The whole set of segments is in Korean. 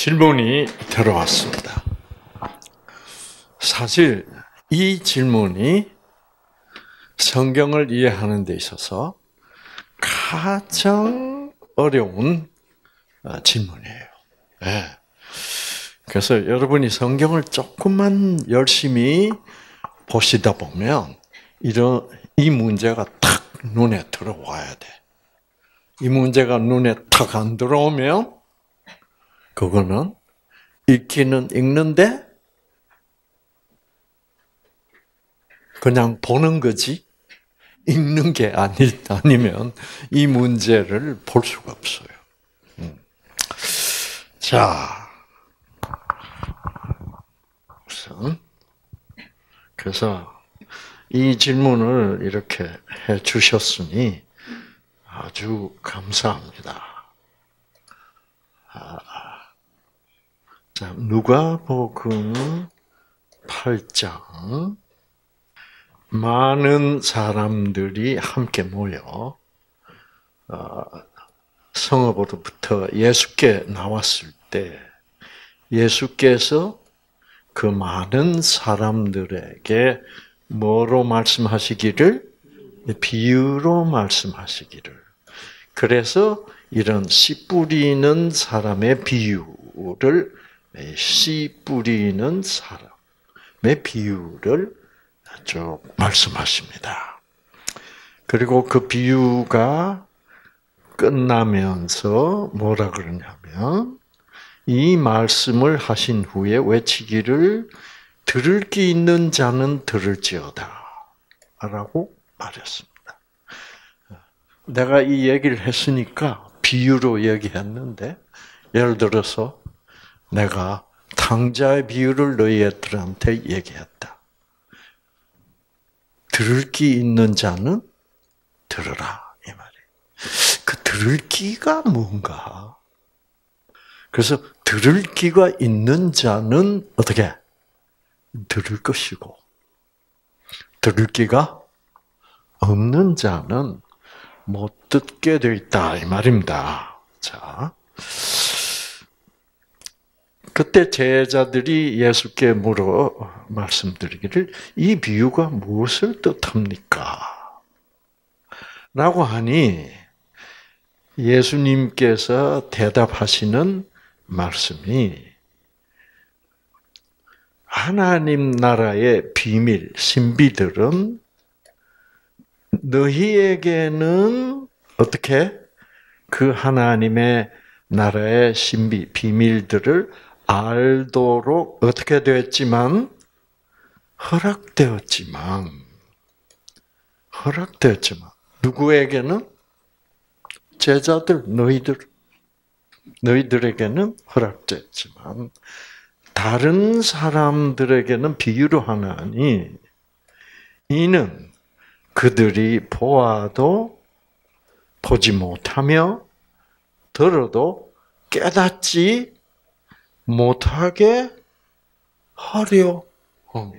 질문이 들어왔습니다. 사실 이 질문이 성경을 이해하는 데 있어서 가장 어려운 질문이에요. 네. 그래서 여러분이 성경을 조금만 열심히 보시다 보면 이 문제가 탁 눈에 들어와야 돼. 이 문제가 눈에 탁 안 들어오면 그거는 읽기는 읽는데 그냥 보는 거지 읽는 게 아니면 이 문제를 볼 수가 없어요. 자, 우선 그래서 이 질문을 이렇게 해 주셨으니 아주 감사합니다. 자, 누가복음 8장 많은 사람들이 함께 모여 성읍으로부터 예수께 나왔을 때 예수께서 그 많은 사람들에게 뭐로 말씀하시기를? 비유로 말씀하시기를. 그래서 이런 씨 뿌리는 사람의 비유를 씨 뿌리는 사람의 비유를 쭉 말씀하십니다. 그리고 그 비유가 끝나면서 뭐라 그러냐면 이 말씀을 하신 후에 외치기를 들을 귀 있는 자는 들을지어다 라고 말했습니다. 내가 이 얘기를 했으니까 비유로 얘기했는데 예를 들어서 내가 탕자의 비유를 너희들한테 얘기했다. 들을 귀 있는 자는 들으라 이 말이에요. 그 들을 귀가 뭔가? 그래서 들을 귀가 있는 자는 어떻게? 들을 것이고 들을 귀가 없는 자는 못 듣게 되어 있다 이 말입니다. 자, 그때 제자들이 예수께 물어 말씀드리기를 이 비유가 무엇을 뜻합니까? 라고 하니 예수님께서 대답하시는 말씀이 하나님 나라의 비밀, 신비들은 너희에게는 어떻게 그 하나님의 나라의 신비, 비밀들을 알도록 어떻게 되었지만 허락되었지만 누구에게는 제자들 너희들에게는 허락됐지만 다른 사람들에게는 비유로 하나니 이는 그들이 보아도 보지 못하며 들어도 깨닫지 못하게 하려 함이라.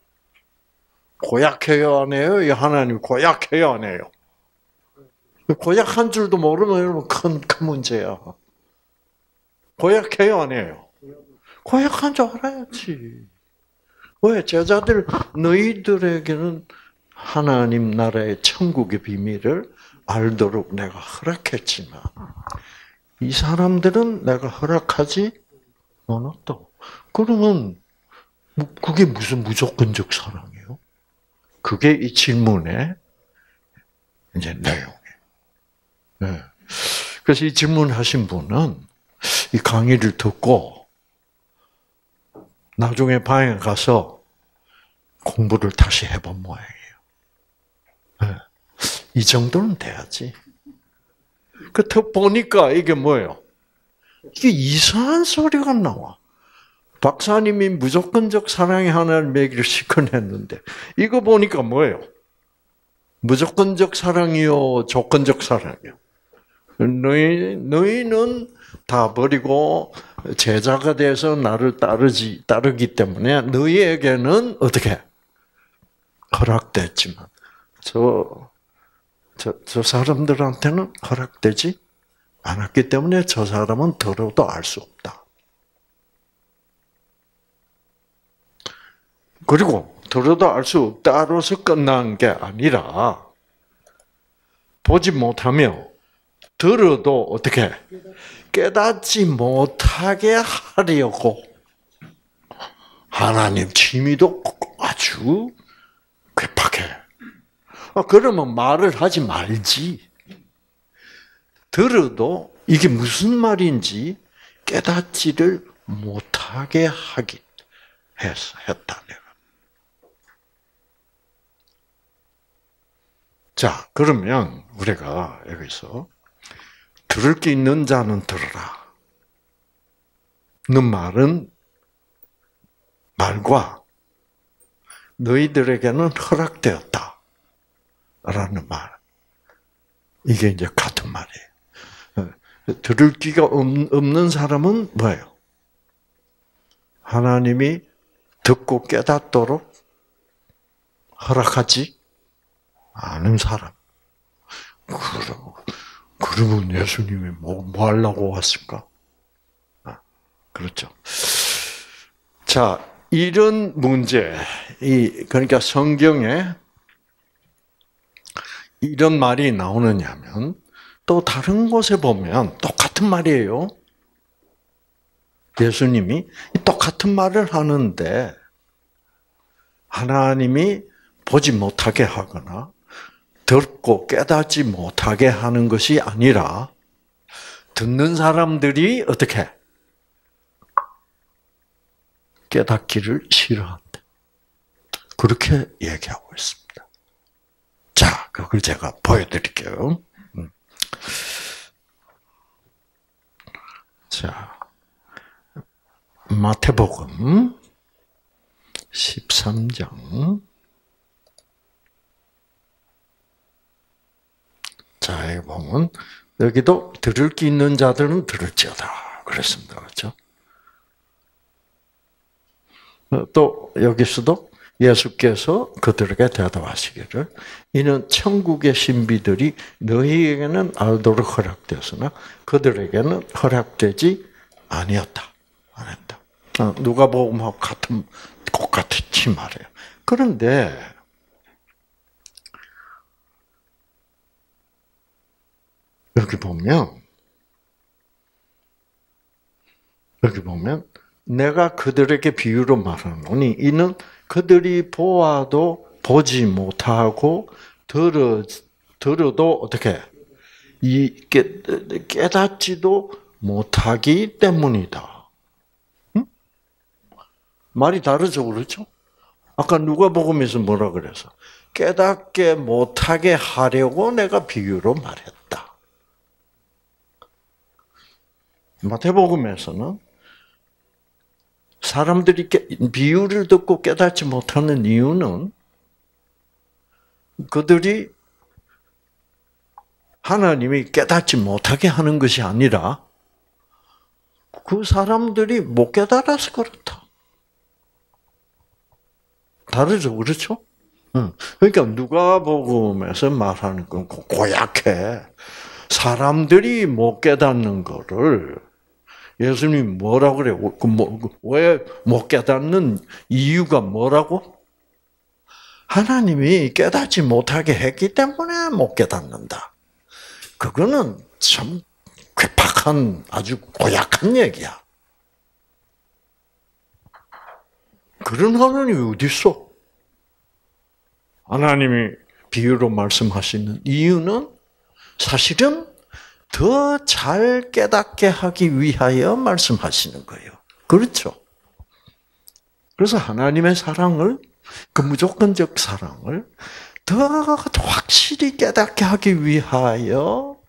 고약해요, 안 해요? 하나님 고약해요, 안 해요? 고약한 줄도 모르면 큰 문제야. 고약해요, 안 해요? 고약한 줄 알아야지. 왜? 제자들 너희들에게는 하나님 나라의 천국의 비밀을 알도록 내가 허락했지만 이 사람들은 내가 허락하지 않았다. 그러면 그게 무슨 무조건적 사랑이에요? 그게 이 질문의 이제 내용이에요. 네. 그래서 이 질문하신 분은 이 강의를 듣고 나중에 방에 가서 공부를 다시 해본 모양이에요. 네. 이 정도는 돼야지. 그 보니까 이게 뭐예요? 이게 이상한 소리가 나와. 박사님이 무조건적 사랑의 하나를 얘기를 시켜냈는데 이거 보니까 뭐예요? 무조건적 사랑이요, 조건적 사랑이요. 너희는 다 버리고 제자가 돼서 나를 따르기 때문에 너희에게는 어떻게 허락됐지만 저 사람들한테는 허락되지 않았기 때문에 저 사람은 들어도 알 수 없다. 그리고 들어도 알 수 없다로서 끝난 게 아니라 보지 못하며 들어도 어떻게 깨닫지 못하게 하려고 하나님 칭의도 아주 괴팍해. 그러면 말을 하지 말지. 들어도 이게 무슨 말인지 깨닫지를 못하게 하기 했다 내가. 자, 그러면 우리가 여기서 들을 게 있는 자는 들으라. 는 말은 말과 너희들에게는 허락되었다. 라는 말. 이게 이제 같은 말이에요. 들을 귀가 없는 사람은 뭐예요? 하나님이 듣고 깨닫도록 허락하지 않은 사람. 그러면 예수님이 뭐 하려고 왔을까? 그렇죠. 자, 이런 문제, 그러니까 성경에 이런 말이 나오느냐면, 또 다른 곳에 보면 똑같은 말이에요. 예수님이 똑같은 말을 하는데, 하나님이 보지 못하게 하거나, 듣고 깨닫지 못하게 하는 것이 아니라, 듣는 사람들이 어떻게? 깨닫기를 싫어한다. 그렇게 얘기하고 있습니다. 자, 그걸 제가 보여드릴게요. 자, 마태복음 13장. 자, 여기 보면, 여기도 들을 게 있는 자들은 들을지어다. 그랬습니다. 그렇죠? 또 여기서도 예수께서 그들에게 대답하시기를 이는 천국의 신비들이 너희에게는 알도록 허락되었으나 그들에게는 허락되지 아니었다. 안 했다. 누가복음하고 똑같이 말해요. 그런데 여기 보면 내가 그들에게 비유로 말하노니 이는 그들이 보아도 보지 못하고 들어도 어떻게 깨닫지도 못하기 때문이다. 응? 말이 다르죠, 그렇죠? 아까 누가복음에서 뭐라 그래서 깨닫게 못하게 하려고 내가 비유로 말했다. 마태복음에서는 사람들이 비유를 듣고 깨닫지 못하는 이유는 그들이 하나님이 깨닫지 못하게 하는 것이 아니라 그 사람들이 못 깨달아서 그렇다. 다르죠, 그렇죠? 그러니까 누가복음에서 말하는 건 고약해. 사람들이 못 깨닫는 거를 예수님이 뭐라고 그래요? 왜 못 깨닫는 이유가 뭐라고? 하나님이 깨닫지 못하게 했기 때문에 못 깨닫는다. 그거는 참 괴팍한 아주 고약한 얘기야. 그런 하나님이 어디 있어? 하나님이 비유로 말씀하시는 이유는 사실은 더 잘 깨닫게 하기 위하여 말씀하시는 거예요. 그렇죠? 그래서 하나님의 사랑을, 그 무조건적 사랑을 더 확실히 깨닫게 하기 위하여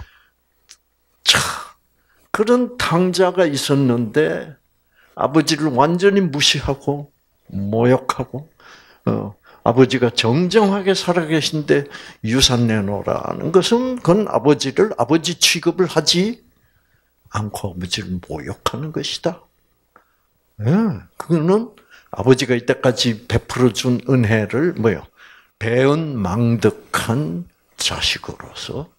그런 탕자가 있었는데 아버지를 완전히 무시하고 모욕하고 아버지가 정정하게 살아계신데 유산 내놓으라는 것은 그건 아버지를 아버지 취급을 하지 않고 아버지를 모욕하는 것이다. 그거는 아버지가 이때까지 베풀어준 은혜를 배은망덕한 자식으로서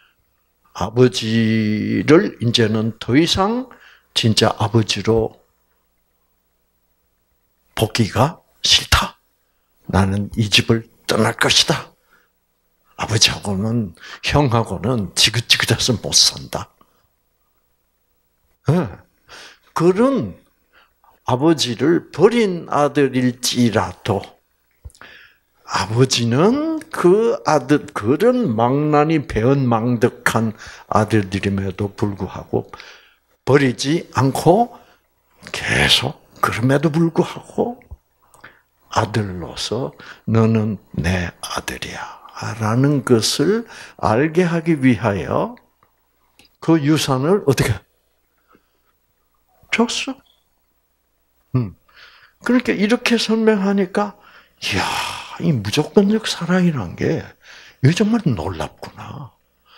아버지를 이제는 더 이상 진짜 아버지로 보기가 싫다. 나는 이 집을 떠날 것이다. 아버지하고는, 형하고는 지긋지긋해서 못 산다. 네. 그런 아버지를 버린 아들일지라도 아버지는 그 아들, 그런 망나니 배은망덕한 아들들임에도 불구하고 버리지 않고 계속 그럼에도 불구하고 아들로서 너는 내 아들이야 라는 것을 알게 하기 위하여 그 유산을 어떻게 줬어? 그러니까 이렇게 설명하니까 이야, 이 무조건적 사랑이란 게 이게 정말 놀랍구나.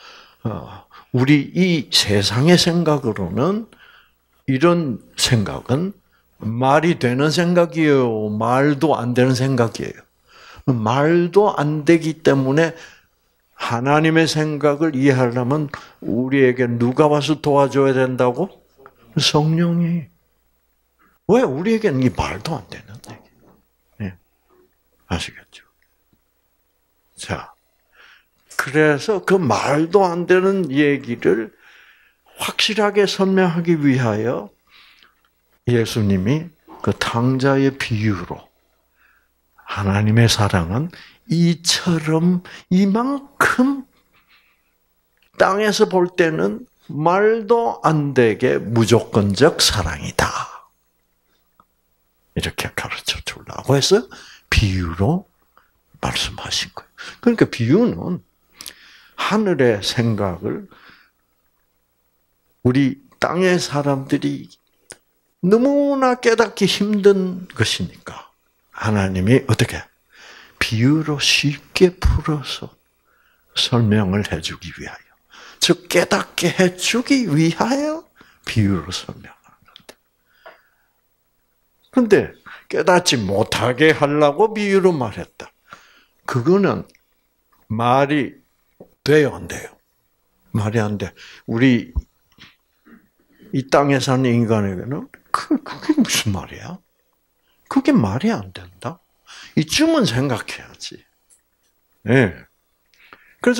우리 이 세상의 생각으로는 이런 생각은 말이 되는 생각이에요. 말도 안 되는 생각이에요. 말도 안 되기 때문에 하나님의 생각을 이해하려면 우리에게 누가 와서 도와줘야 된다고? 성령이. 왜? 우리에게는 이 말도 안 되는 얘기. 네. 아시겠죠? 자, 그래서 그 말도 안 되는 얘기를 확실하게 설명하기 위하여 예수님이 그 탕자의 비유로 하나님의 사랑은 이처럼 이만큼 땅에서 볼 때는 말도 안 되게 무조건적 사랑이다. 이렇게 가르쳐 주려고 해서 비유로 말씀하신 거예요. 그러니까 비유는 하늘의 생각을 우리 땅의 사람들이 너무나 깨닫기 힘든 것이니까 하나님이 어떻게 비유로 쉽게 풀어서 설명을 해주기 위하여, 즉 깨닫게 해주기 위하여 비유로 설명하는 건데. 그런데 깨닫지 못하게 하려고 비유로 말했다. 그거는 말이 돼요, 안 돼요? 말이 안 돼. 우리 이 땅에 사는 인간에게는 그게 무슨 말이야? 그게 말이 안 된다? 이쯤은 생각해야지. 예. 네. 그래서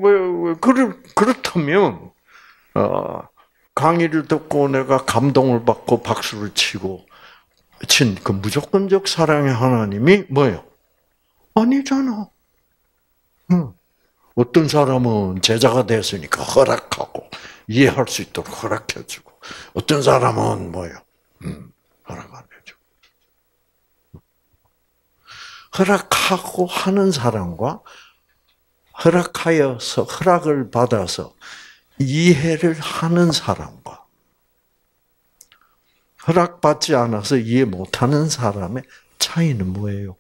그렇다면 강의를 듣고 내가 감동을 받고 박수를 치고 친 그 무조건적 사랑의 하나님이 뭐예요? 아니잖아. 어떤 사람은 제자가 됐으니까 허락하고 이해할 수 있도록 허락해주고, 어떤 사람은 뭐예요? 허락 안 해주고. 허락하고 하는 사람과 허락하여서 허락을 받아서 이해를 하는 사람과 허락받지 않아서 이해 못하는 사람의 차이는 뭐예요?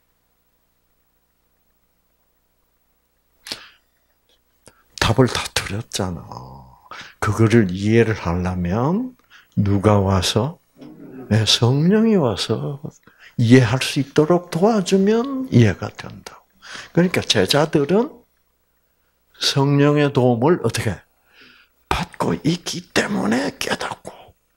답을 다 드렸잖아. 그거를 이해를 하려면 누가 와서? 성령이 와서 이해할 수 있도록 도와주면 이해가 된다. 그러니까 제자들은 성령의 도움을 어떻게 받고 있기 때문에 깨닫고,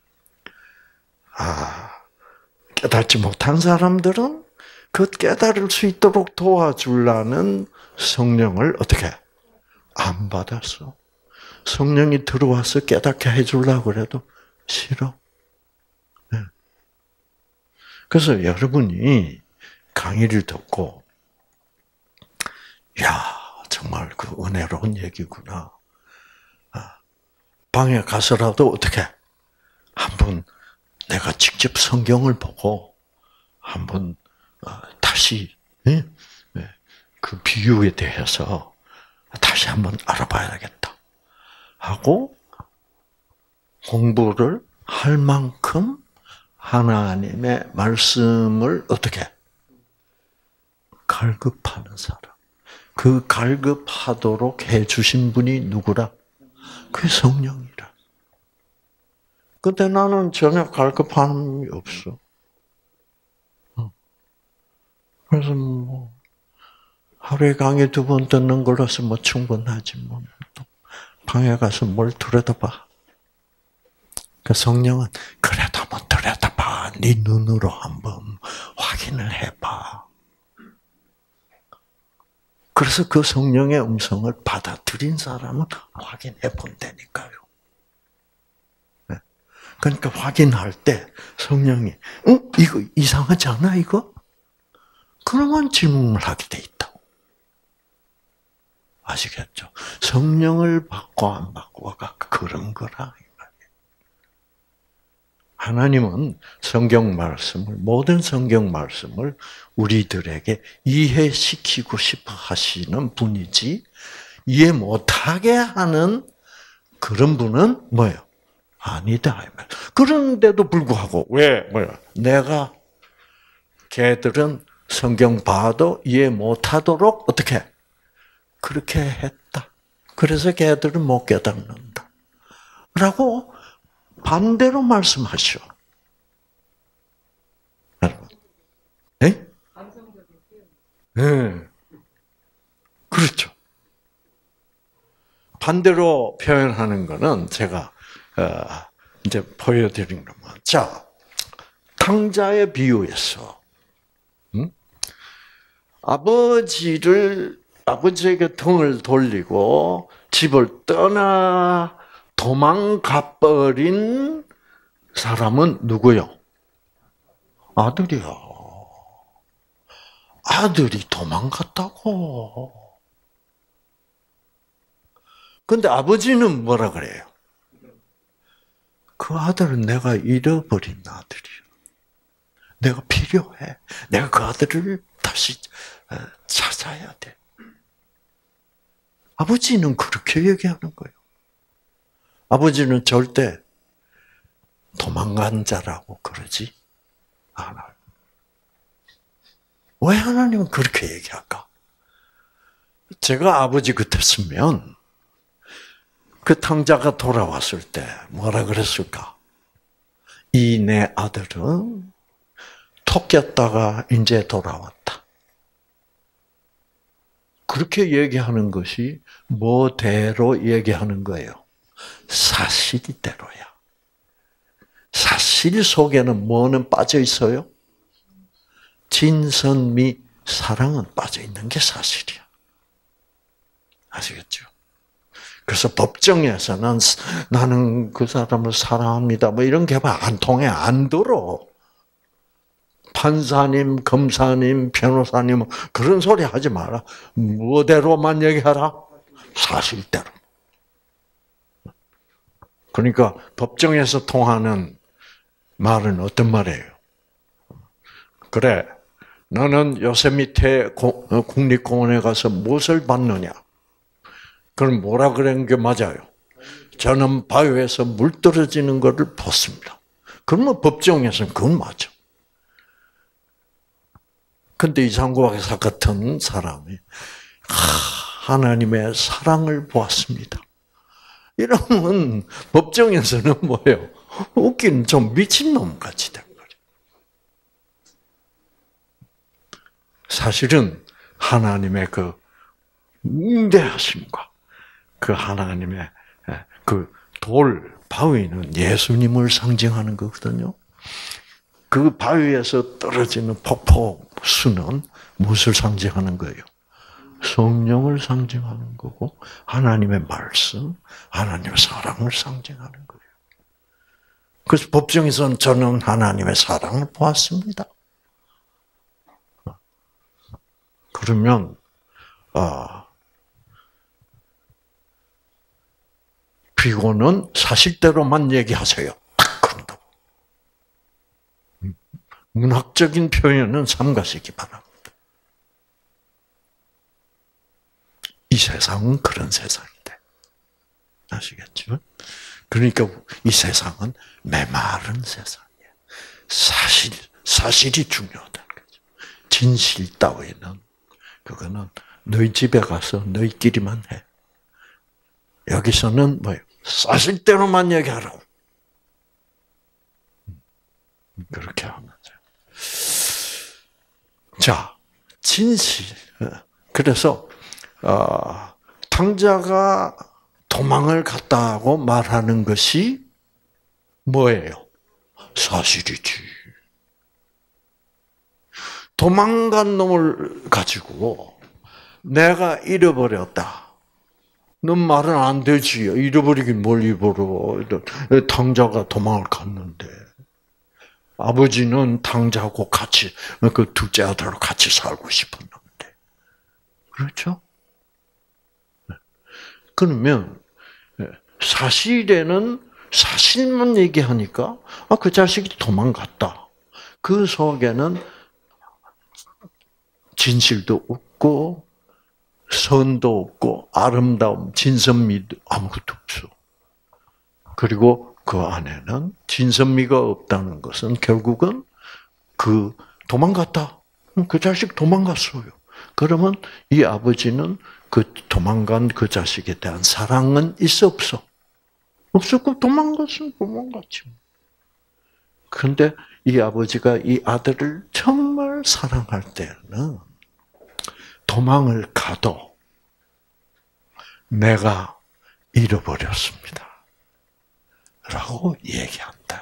깨닫지 못한 사람들은 그 깨달을 수 있도록 도와주려는 성령을 어떻게 안 받았어. 성령이 들어와서 깨닫게 해주려고 그래도 싫어. 네. 그래서 여러분이 강의를 듣고, 야, 정말 그 은혜로운 얘기구나. 방에 가서라도 어떻게 한번 내가 직접 성경을 보고 한번 다시 그 비유에 대해서 다시 한번 알아봐야겠다 하고 공부를 할 만큼 하나님의 말씀을 어떻게 갈급하는 사람. 그 갈급하도록 해주신 분이 누구라? 그 성령이라. 근데 나는 전혀 갈급함이 없어. 그래서 뭐 하루에 강의 2번 듣는 걸로서 뭐 충분하지 뭐. 또 방에 가서 뭘 들여다봐. 그 성령은 그래도 한번 들여다봐. 네 눈으로 한번 확인을 해봐. 그래서 그 성령의 음성을 받아들인 사람은 확인해 본다니까요. 그러니까 확인할 때 성령이 이거 이상하지 않아 이거? 그러면 질문을 하게 돼 있다고. 아시겠죠? 성령을 받고 안 받고가 그런 거라. 하나님은 성경 말씀을, 모든 성경 말씀을 우리들에게 이해시키고 싶어 하시는 분이지, 이해 못하게 하는 그런 분은 뭐예요? 아니다. 그런데도 불구하고, 내가 걔들은 성경 봐도 이해 못하도록 어떻게? 그렇게 했다. 그래서 걔들은 못 깨닫는다. 라고 반대로 말씀하시오. 네? 네. 그렇죠. 반대로 표현하는 거는 제가 이제 보여드린 것만. 자, 탕자의 비유에서 아버지에게 등을 돌리고 집을 떠나 도망가 버린 사람은 누구요? 아들이요. 아들이 도망갔다고. 근데 아버지는 뭐라 그래요? 그 아들은 내가 잃어버린 아들이요. 내가 필요해. 내가 그 아들을 다시 찾아야 돼. 아버지는 그렇게 얘기하는 거예요. 아버지는 절대 도망간 자라고 그러지 않아요. 왜 하나님은 그렇게 얘기할까? 제가 아버지 같았으면 그 탕자가 돌아왔을 때 뭐라 그랬을까? 이 내 아들은 토꼈다가 이제 돌아왔다. 그렇게 얘기하는 것이 뭐대로 얘기하는 거예요? 사실이대로야. 사실 속에는 뭐는 빠져 있어요? 진선미 사랑은 빠져 있는 게 사실이야. 아시겠죠? 그래서 법정에서는 나는 그 사람을 사랑합니다. 뭐 이런 게 안 통해, 안 들어. 판사님, 검사님, 변호사님 그런 소리 하지 마라. 뭐대로만 얘기하라? 사실대로. 그러니까 법정에서 통하는 말은 어떤 말이에요? 그래, 너는 요세미테 국립공원에 가서 무엇을 봤느냐? 그럼 뭐라 그런 게 맞아요? 저는 바위에서 물 떨어지는 것을 봤습니다. 그러면 법정에서는 그건 맞죠. 근데 이상구 박사 같은 사람이 하나님의 사랑을 보았습니다. 이러면 법정에서는 뭐예요? 웃기는 좀 미친놈 같이 된 거죠. 사실은 하나님의 그 웅대하심과 그 하나님의 그 바위는 예수님을 상징하는 거거든요. 그 바위에서 떨어지는 폭포수는 무엇을 상징하는 거예요? 성령을 상징하는 거고 하나님의 말씀, 하나님의 사랑을 상징하는 거예요. 그래서 법정에서는 저는 하나님의 사랑을 보았습니다. 그러면 피고는 사실대로만 얘기하세요. 딱 그런다고. 문학적인 표현은 삼가시기 바랍니다. 이 세상은 그런 세상인데. 아시겠죠? 그러니까 이 세상은 메마른 세상이에요. 사실이 중요하다는 거죠. 진실 따위는, 그거는 너희 집에 가서 너희끼리만 해. 여기서는 뭐예요? 사실대로만 얘기하라고. 그렇게 하면 돼요. 자, 진실. 그래서 탕자가 도망을 갔다고 말하는 것이 뭐예요? 사실이지. 도망간 놈을 가지고 내가 잃어버렸다. 넌 말은 안 되지. 잃어버리긴 뭘 잃어버려. 탕자가 도망을 갔는데. 아버지는 탕자하고 같이, 그 둘째 아들하고 같이 살고 싶었는데. 그렇죠? 그러면, 사실만 얘기하니까, 그 자식이 도망갔다. 그 속에는 진실도 없고, 선도 없고, 아름다움, 진선미도 아무것도 없어. 그리고 그 안에는 진선미가 없다는 것은 결국은 도망갔다. 그 자식 도망갔어요. 그러면 이 아버지는 그 도망간 그 자식에 대한 사랑은 있어 없어? 없었고 도망갔으면 도망갔지. 그런데 이 아버지가 이 아들을 정말 사랑할 때는 도망을 가도 내가 잃어버렸습니다. 라고 얘기한다.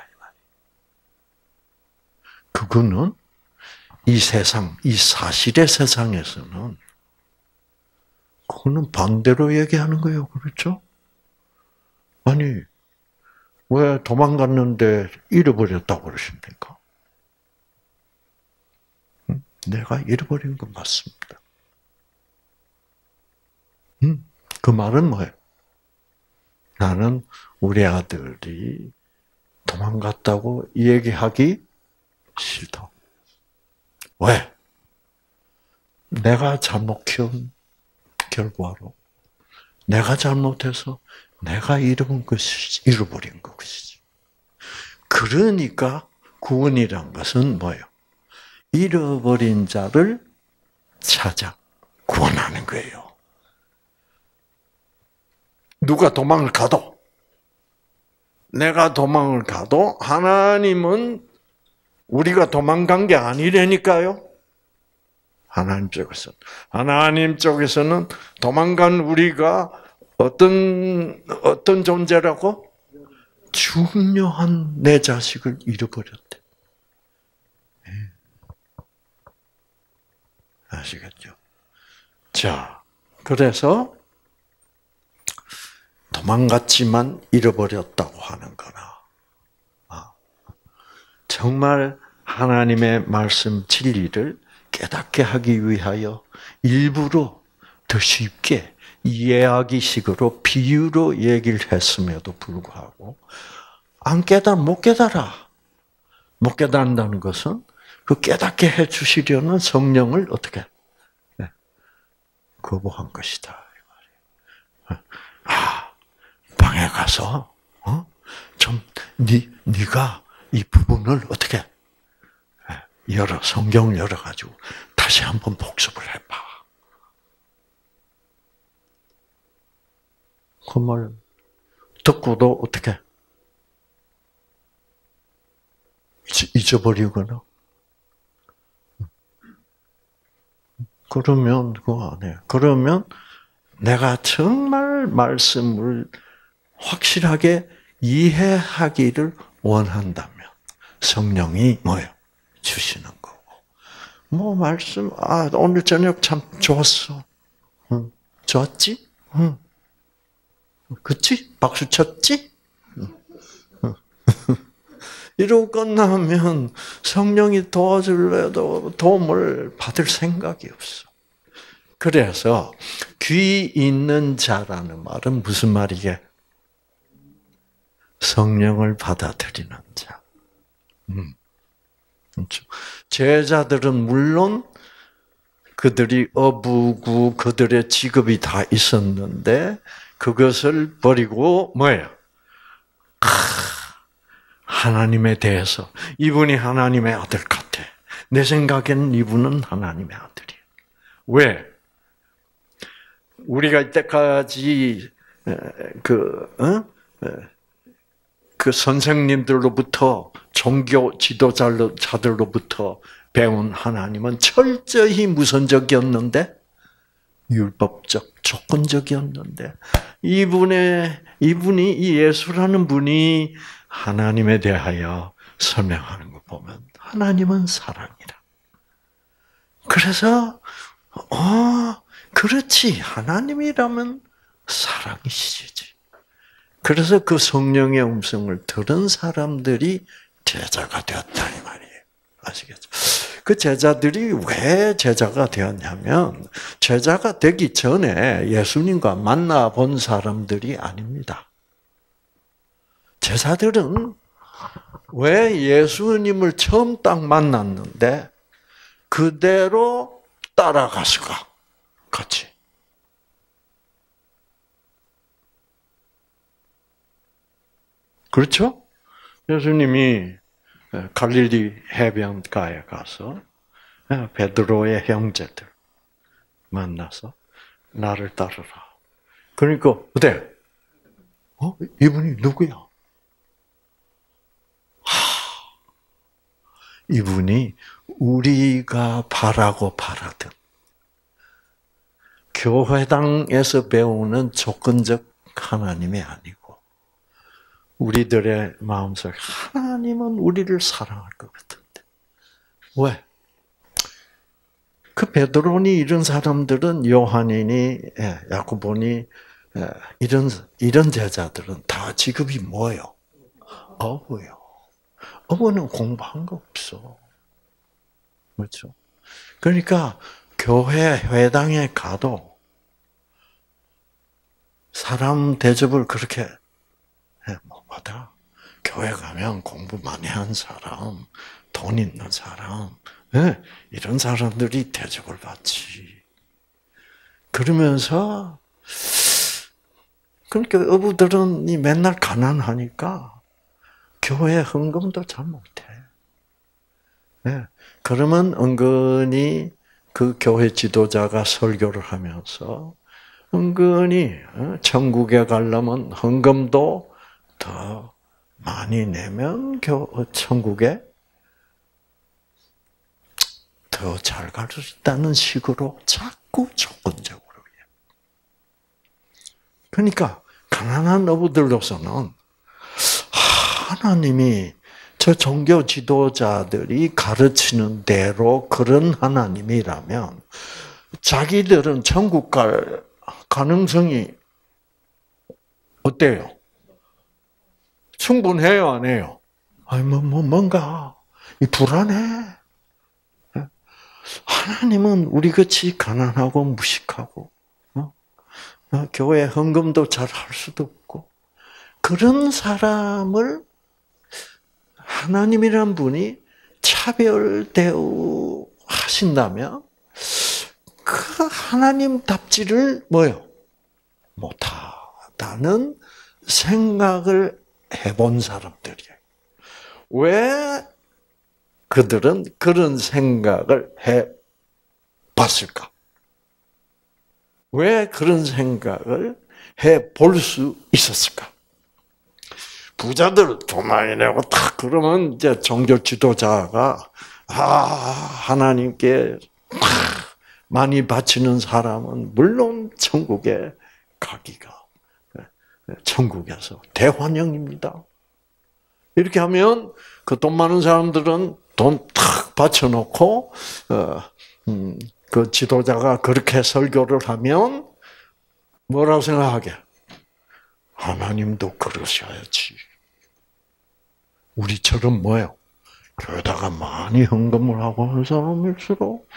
그거는 이 세상, 이 사실의 세상에서는 그거는 반대로 얘기하는 거예요. 그렇죠? 아니, 왜 도망갔는데 잃어버렸다고 그러십니까? 내가 잃어버린 건 맞습니다. 그 말은 뭐예요? 나는 우리 아들이 도망갔다고 얘기하기 싫다. 왜? 내가 잘못 키운 결과로 내가 잘못해서 내가 잃어버린 것이지. 그러니까 구원이란 것은 뭐예요? 잃어버린 자를 찾아 구원하는 거예요. 누가 도망을 가도, 내가 도망을 가도 하나님은 우리가 도망간 게 아니라니까요. 하나님 쪽에서는 도망간 우리가 어떤 존재라고? 중요한 내 자식을 잃어버렸대. 아시겠죠? 자, 그래서 도망갔지만 잃어버렸다고 하는 거나, 정말 하나님의 말씀 진리를 깨닫게 하기 위하여 일부러 더 쉽게 이해하기식으로 비유로 얘기를 했음에도 불구하고 못 깨닫는다는 것은 그 깨닫게 해주시려는 성령을 어떻게 거부한 것이다. 방에 가서 좀 네가 이 부분을 어떻게 성경을 열어가지고 다시 한번 복습을 해봐. 그 말 듣고도 어떻게 잊어버리거나 그러면 그거 안 해요. 그러면 내가 정말 말씀을 확실하게 이해하기를 원한다면 성령이 뭐예요? 주시는 거고. 말씀, 오늘 저녁 참 좋았어. 좋았지? 그치? 박수 쳤지? 이러고 끝나면 성령이 도와줄래도 도움을 받을 생각이 없어. 그래서 귀 있는 자라는 말은 무슨 말이게? 성령을 받아들이는 자. 그렇죠. 제자들은 물론 그들이 어부고 그들의 직업이 다 있었는데 그것을 버리고 뭐예요? 하나님에 대해서 이분이 하나님의 아들 같아. 내 생각에는 이분은 하나님의 아들이에요. 왜? 우리가 이때까지 그 선생님들로부터 종교 지도자들로부터 배운 하나님은 철저히 무선적이었는데 율법적, 조건적이었는데 이분이 이 예수라는 분이 하나님에 대하여 설명하는 거 보면 하나님은 사랑이라. 그래서 그렇지. 하나님이라면 사랑이시지. 그래서 그 성령의 음성을 들은 사람들이 제자가 되었다 이 말이에요. 아시겠죠? 그 제자들이 왜 제자가 되었냐면 제자가 되기 전에 예수님과 만나본 사람들이 아닙니다. 제자들은 왜 예수님을 처음 딱 만났는데 그대로 따라갔을까? 같이. 그렇죠? 예수님이 갈릴리 해변가에 가서 베드로의 형제들 만나서 나를 따르라. 그러니까 어때? 이분이 누구야? 이분이 우리가 바라고 바라던 교회당에서 배우는 조건적 하나님이 아니고 우리들의 마음속 하나님은 우리를 사랑할 것 같은데 왜? 그 베드로니 이런 사람들은 요한이니 야고보니 이런 제자들은 다 직업이 뭐예요? 어부요. 어부는 공부한 거 없어. 그렇죠? 그러니까 교회 회당에 가도 사람 대접을 그렇게 못 받아. 교회 가면 공부 많이 한 사람, 돈 있는 사람, 이런 사람들이 대접을 받지. 그러면서 그러니까 어부들은 맨날 가난하니까 교회 헌금도 잘 못해. 그러면 은근히 그 교회 지도자가 설교를 하면서 은근히 천국에 가려면 헌금도 더 많이 내면 천국에 더 잘 갈 수 있다는 식으로 자꾸 조건적으로. 그러니까 가난한 어부들로서는 하나님이 저 종교 지도자들이 가르치는 대로 그런 하나님이라면 자기들은 천국 갈 가능성이 어때요? 충분해요, 안 해요? 아니, 뭔가 불안해. 하나님은 우리같이 가난하고 무식하고, 교회 헌금도 잘 할 수도 없고, 그런 사람을 하나님이란 분이 차별 대우하신다면, 그 하나님답지를 못하다는 생각을 해본 사람들이에요. 왜 그들은 그런 생각을 해봤을까? 왜 그런 생각을 해볼 수 있었을까? 부자들 돈 많이 내고 딱 그러면 이제 종교 지도자가 하나님께 많이 바치는 사람은 물론 천국에 가기가 천국에서 대환영입니다. 이렇게 하면 그 돈 많은 사람들은 돈 탁 바쳐놓고 그 지도자가 그렇게 설교를 하면 뭐라고 생각하게? 하나님도 그러셔야지. 우리처럼 교회다가 많이 헌금을 하고 하는 사람일수록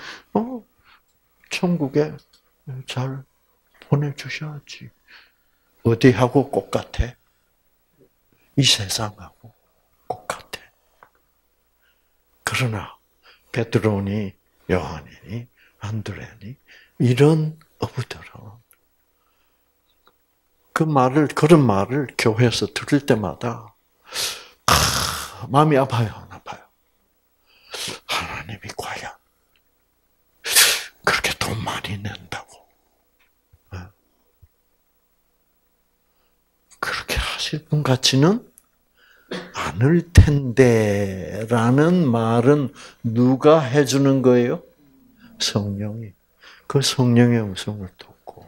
천국에 잘 보내주셔야지. 어디하고 똑같아? 이 세상하고 똑같아. 그러나 베드로니, 요한이니, 안드레니 이런 어부들은 그런 말을 교회에서 들을 때마다 마음이 아파요, 안 아파요? 하나님이 과연 그렇게 돈 많이 낸다고 그렇게 하실 분 같지는 않을 텐데라는 말은 누가 해주는 거예요? 성령이. 그 성령의 음성을 듣고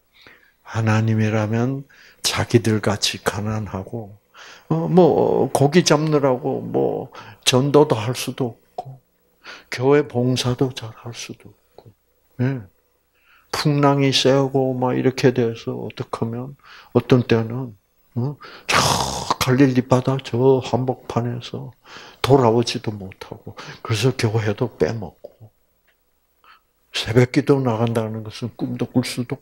하나님이라면 자기들 같이 가난하고 고기 잡느라고 전도도 할 수도 없고 교회 봉사도 잘 할 수도 없고 풍랑이 세고 막 이렇게 돼서 어떡하면 어떤 때는 저 갈릴리 바다 저 한복판에서 돌아오지도 못하고 그래서 교회도 빼먹고 새벽기도 나간다는 것은 꿈도 꿀 수도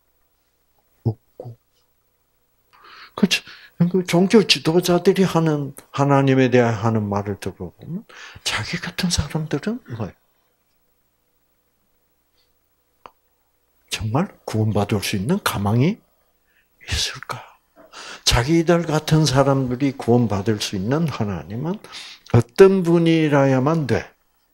없고 그렇죠. 그 종교 지도자들이 하는 하나님에 대한 하는 말을 들어보면 자기 같은 사람들은 뭐예요? 정말 구원받을 수 있는 가망이 있을까? 자기들 같은 사람들이 구원받을 수 있는 하나님은 어떤 분이라야만 돼?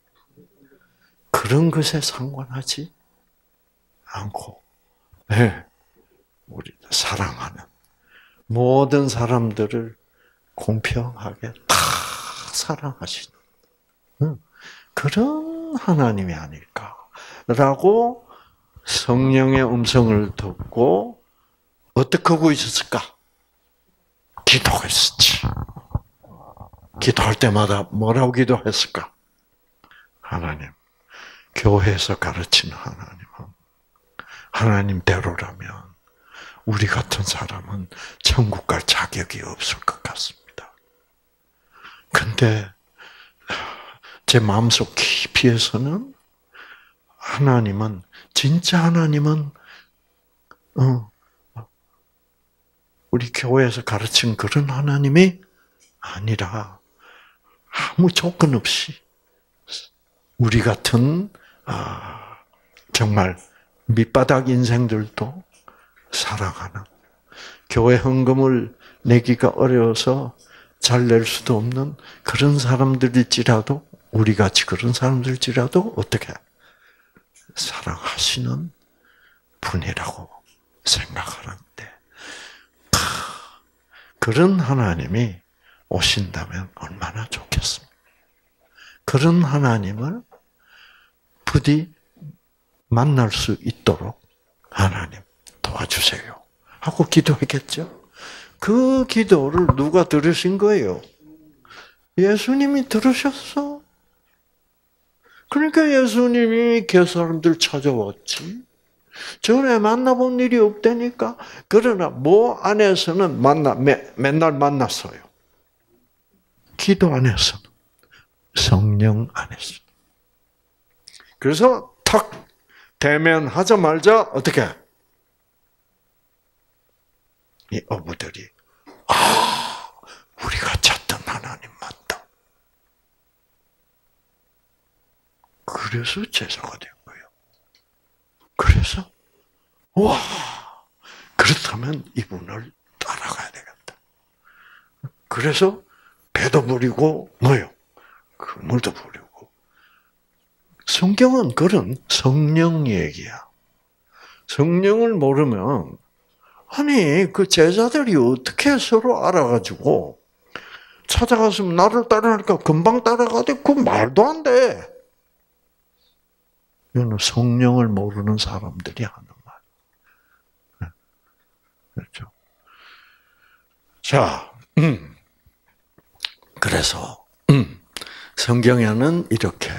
그런 것에 상관하지 않고, 네, 우리 사랑하는 모든 사람들을 공평하게 다 사랑하시는 그런 하나님이 아닐까라고 성령의 음성을 듣고 어떻게 하고 있었을까? 기도했었지. 기도할 때마다 뭐라고 기도했을까? 하나님, 교회에서 가르치는 하나님은 하나님대로라면 우리 같은 사람은 천국 갈 자격이 없을 것 같습니다. 근데 제 마음속 깊이에서는 하나님은 진짜 하나님은 우리 교회에서 가르친 그런 하나님이 아니라 아무 조건 없이 우리 같은 정말 밑바닥 인생들도 사랑하는 교회 헌금을 내기가 어려워서 잘 낼 수도 없는 그런 사람들일지라도 우리 같이 그런 사람들일지라도 어떻게 사랑하시는 분이라고 생각하는데 그런 하나님이 오신다면 얼마나 좋겠습니까? 그런 하나님을 부디 만날 수 있도록 하나님 도와주세요 하고 기도했겠죠. 그 기도를 누가 들으신 거예요? 예수님이 들으셨어. 그러니까 예수님이 그 사람들 찾아왔지. 전에 만나본 일이 없다니까. 그러나 뭐 안에서는 맨날 만났어요. 기도 안에서는. 성령 안에서는. 그래서 탁 대면하자마자 어떻게? 이 어부들이 우리가 찾던 하나님 맞다. 그래서 제사가 된 거예요. 그래서 와 그렇다면 이분을 따라가야 되겠다. 그래서 배도 부리고 뭐요? 그물도 부리고. 성경은 그런 성령 얘기야. 성령을 모르면 아니 그 제자들이 어떻게 서로 알아가지고 찾아갔으면 나를 따라하니까 금방 따라가대. 그 말도 안 돼. 이거는 성령을 모르는 사람들이 하는 말. 그렇죠? 자, 그래서 성경에는 이렇게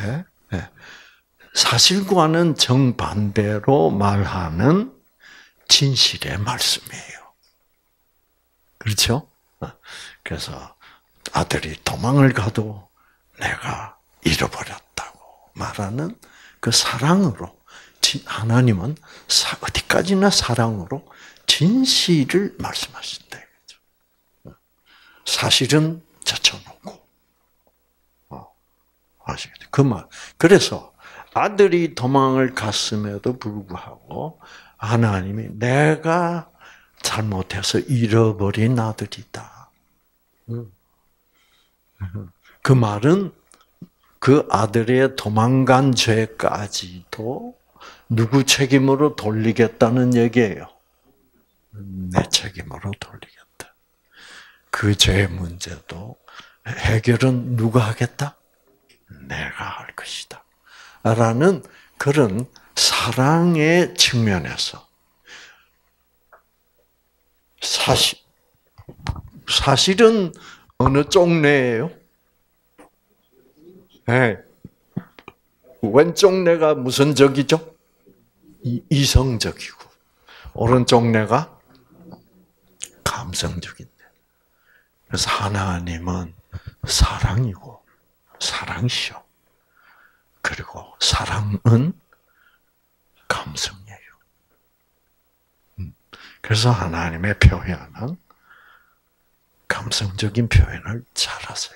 사실과는 정반대로 말하는 진실의 말씀이에요. 그렇죠? 그래서 아들이 도망을 가도 내가 잃어버렸다고 말하는 그 사랑으로 하나님은 어디까지나 사랑으로 진실을 말씀하신다. 사실은 젖혀놓고 아시겠죠? 그 말. 그래서 아들이 도망을 갔음에도 불구하고 하나님이 내가 잘못해서 잃어버린 아들이다. 그 말은 그 아들의 도망간 죄까지도 누구 책임으로 돌리겠다는 얘기예요. 내 책임으로 돌리겠다. 그 죄의 문제도 해결은 누가 하겠다? 내가 할 것이다. 라는 그런 사랑의 측면에서 사실은 어느 쪽내예요? 네. 왼쪽 뇌가 무슨 적이죠? 이성적이고 오른쪽 뇌가 감성적인데. 그래서 하나님은 사랑이고 사랑이시오. 그리고 사랑은 감성이에요. 그래서 하나님의 표현은 감성적인 표현을 잘하세요.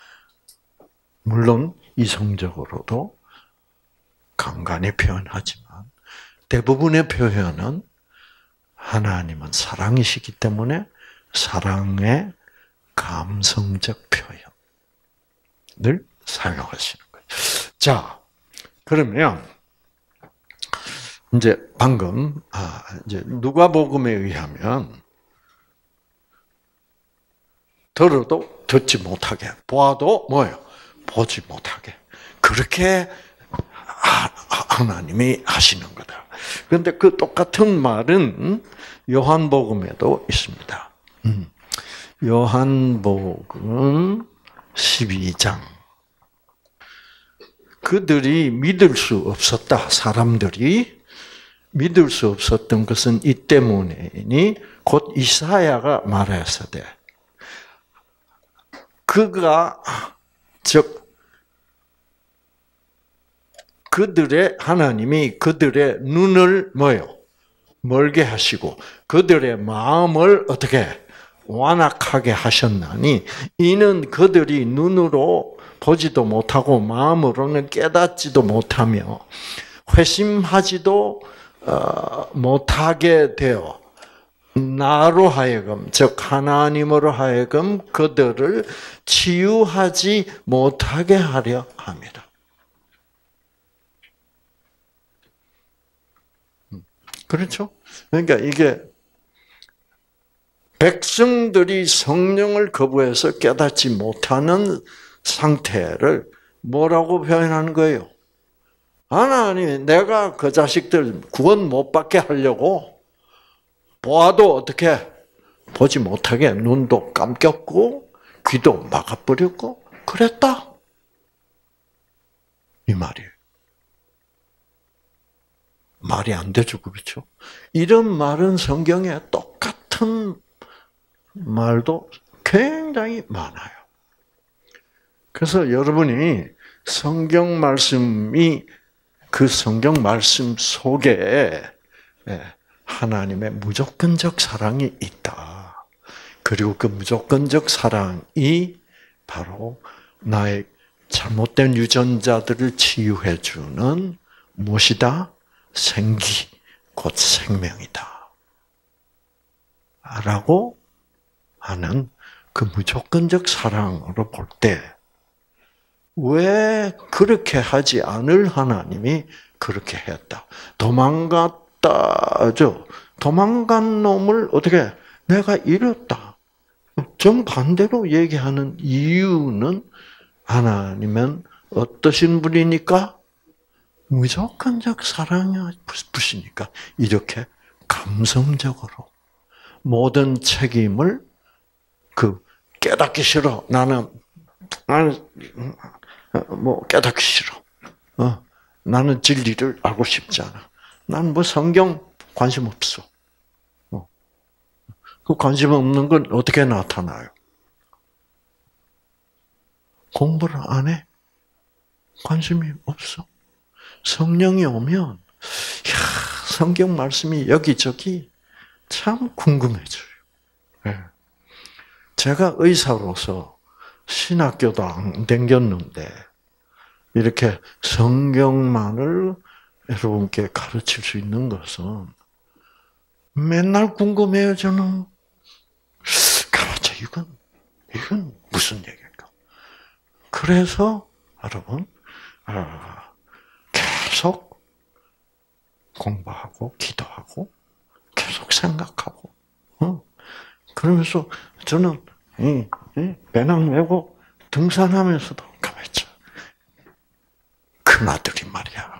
물론 이성적으로도 간간히 표현하지만 대부분의 표현은 하나님은 사랑이시기 때문에 사랑의 감성적 표현을 사용하시는 거예요. 자, 그러면 이제 방금 이제 누가복음에 의하면 들어도 듣지 못하게, 보아도 뭐예요? 보지 못하게. 그렇게 하나님이 하시는 거다. 그런데 그 똑같은 말은 요한복음에도 있습니다. 요한복음 12장. 그들이 믿을 수 없었다. 사람들이 믿을 수 없었던 것은 이 때문이니 곧 이사야가 말했으되 그가 즉 그들의 하나님이 그들의 눈을 뭐요? 멀게 하시고 그들의 마음을 어떻게 완악하게 하셨나니 이는 그들이 눈으로 보지도 못하고 마음으로는 깨닫지도 못하며 회심하지도 못하게 되어 나로 하여금 즉 하나님으로 하여금 그들을 치유하지 못하게 하려 합니다. 그렇죠? 그러니까 이게 백성들이 성령을 거부해서 깨닫지 못하는 상태를 뭐라고 표현하는 거예요? 하나님이 내가 그 자식들 구원 못 받게 하려고 보아도 어떻게 보지 못하게 눈도 감겼고 귀도 막아버렸고 그랬다. 이 말이에요. 말이 안 되죠, 그렇죠? 이런 말은 성경에 똑같은 말도 굉장히 많아요. 그래서 여러분이 성경 말씀이 그 성경 말씀 속에 하나님의 무조건적 사랑이 있다. 그리고 그 무조건적 사랑이 바로 나의 잘못된 유전자들을 치유해 주는 무엇이다? 생기, 곧 생명이다. 라고 하는 그 무조건적 사랑으로 볼 때, 왜 그렇게 하지 않을 하나님이 그렇게 했다. 도망갔다죠. 도망간 놈을 어떻게 내가 잃었다. 정반대로 얘기하는 이유는 하나님은 어떠신 분이니까? 무조건적 사랑이 부시니까 이렇게 감성적으로 모든 책임을 깨닫기 싫어. 나는 뭐 깨닫기 싫어. 나는 진리를 알고 싶지 않아. 난 뭐 성경 관심 없어. 그 관심 없는 건 어떻게 나타나요? 공부를 안 해. 관심이 없어. 성령이 오면 성경 말씀이 여기저기 참 궁금해져요. 제가 의사로서 신학교도 안 다녔는데 이렇게 성경만을 여러분께 가르칠 수 있는 것은 맨날 궁금해요. 저는 가만히 이건 무슨 얘기일까? 그래서 여러분 계속 공부하고 기도하고 계속 생각하고 그러면서 저는 배낭 메고 등산하면서도 가만히 있죠. 큰아들이 말이야.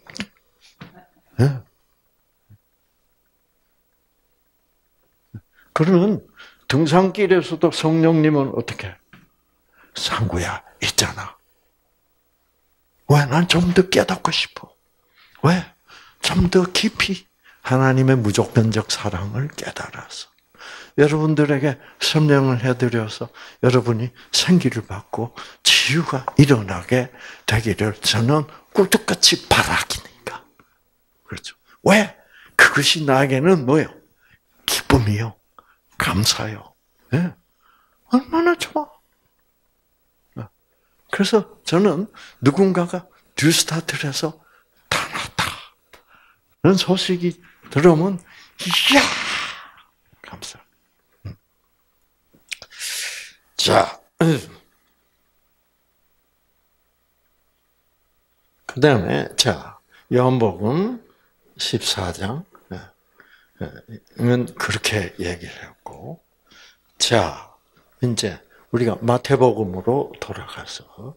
그러면 등산길에서도 성령님은 어떻게? 상구야, 있잖아. 왜? 난 좀 더 깨닫고 싶어. 왜? 좀 더 깊이 하나님의 무조건적 사랑을 깨달아서 여러분들에게 설명을 해드려서 여러분이 생기를 받고 치유가 일어나게 되기를 저는 꿀떡같이 바라기니까. 그렇죠. 왜? 그것이 나에게는 뭐예요? 기쁨이요. 감사요. 네. 얼마나 좋아. 그래서 저는 누군가가 뉴스타트를 해서 다 났다. 그런 소식이 들어오면, 이야! 감사. 자, 그 다음에, 자, 요한복음 14장. 이건 그렇게 얘기를 했고, 자, 이제 우리가 마태복음으로 돌아가서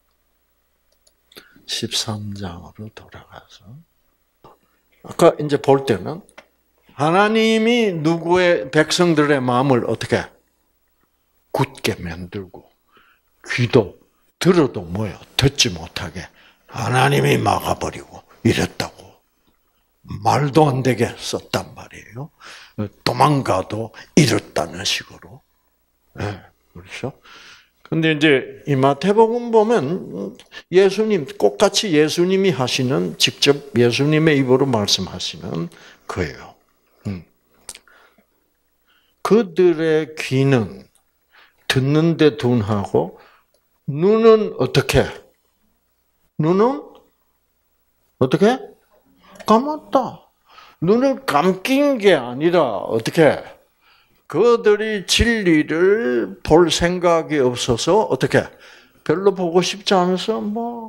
13장으로 돌아가서 아까 이제 볼 때는 하나님이 누구의 백성들의 마음을 어떻게 굳게 만들고 귀도 들어도 뭐요 듣지 못하게 하나님이 막아버리고 이랬다고 말도 안 되게 썼단 말이에요. 도망가도 이렇다는 식으로. 네, 그렇죠? 근데 이제 이 마태복음 보면 예수님 똑같이 예수님이 하시는 직접 예수님의 입으로 말씀하시는 거예요. 그들의 귀는 듣는데 둔하고 눈은 어떻게? 눈은 어떻게? 감았다. 눈을 감긴 게 아니라 어떻게? 그들이 진리를 볼 생각이 없어서 어떻게? 별로 보고 싶지 않아서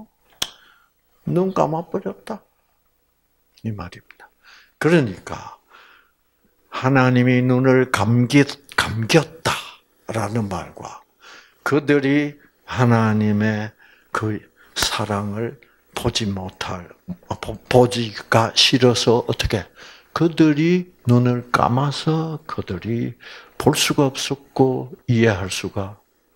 눈 감아버렸다. 이 말입니다. 그러니까 하나님이 눈을 감겼다라는 말과 그들이 하나님의 그 사랑을 보지가 싫어서 어떻게? 그들이 눈을 감아서 그들이 볼 수가 없었고 이해할 수가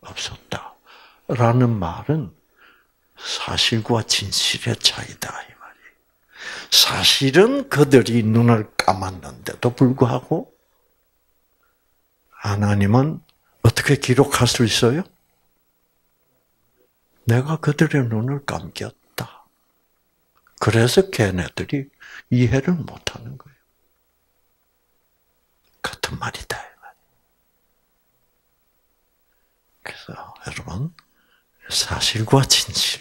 없었다라는 말은 사실과 진실의 차이다 이 말이에요. 사실은 그들이 눈을 감았는데도 불구하고 하나님은 어떻게 기록할 수 있어요? 내가 그들의 눈을 감겼다. 그래서 걔네들이 이해를 못하는 거예요. 같은 말이다. 그래서 여러분 사실과 진실,